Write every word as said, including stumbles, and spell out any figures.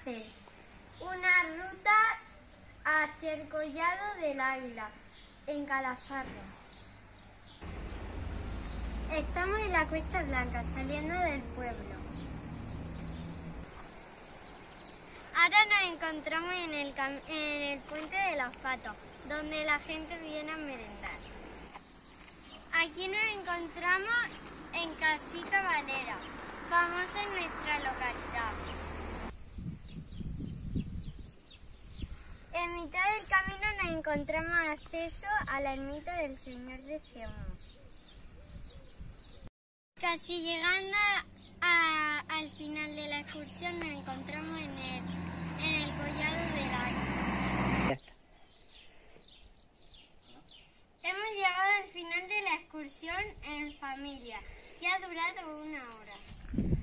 hacer una ruta hacia el Collado del Águila, en Calafarra. Estamos en la Cuesta Blanca, saliendo del pueblo. Ahora nos encontramos en el, en el Puente de los Patos, donde la gente viene a merendar. Aquí nos encontramos en Casita Valera, famosa en nuestra localidad. En mitad del camino nos encontramos acceso a la ermita del Señor de Ciamos. Casi llegando a, al final de la excursión nos encontramos en el, en el Collado del Águila. Hemos llegado al final de la excursión en familia, que ha durado una hora.